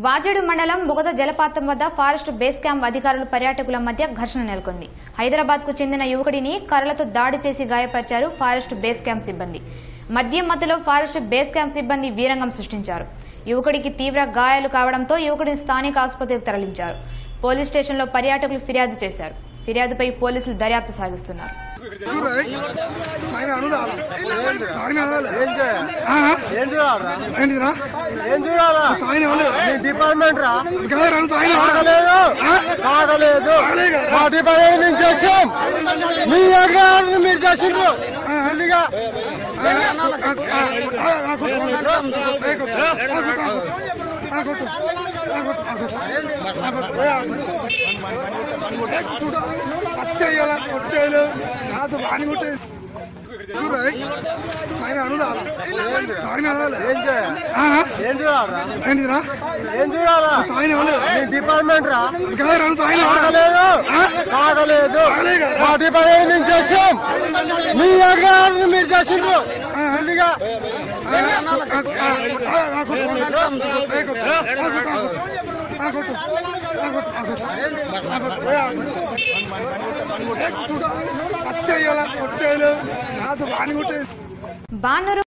వాజేడు మండలం బొగద జలపాతం వద్ద ఫారెస్ట్ బేస్ క్యాంప్ అధికారులు పర్యాటకుల మధ్య ఘర్షణ నెలకొంది. హైదరాబాద్ కు చెందిన యువకుడిని కర్రలతో దాడి చేసి గాయపరిచారు ఫారెస్ట్ బేస్ క్యాంప్ సిబ్బంది. మద్యం మత్తులో ఫారెస్ట్ బేస్ క్యాంప్ సిబ్బంది వీరంగం సృష్టించారు. యువకుడికి తీవ్ర గాయాలు కావడంతో యువకుడిని స్థానిక ఆసుపత్రికి తరలించారు. పోలీస్ స్టేషన్లో పర్యాటకులు ఫిర్యాదు చేశారు. ఫిర్యాదుపై పోలీసులు దర్యాప్తు సాగిస్తున్నారు. డిపార్ట్మెంట్ రా కాగలేదు మా డిపార్ట్మెంట్ మేము చేసాం మీ అగ్రహారాన్ని మీరు చేసిండ్రు బాన్నూరు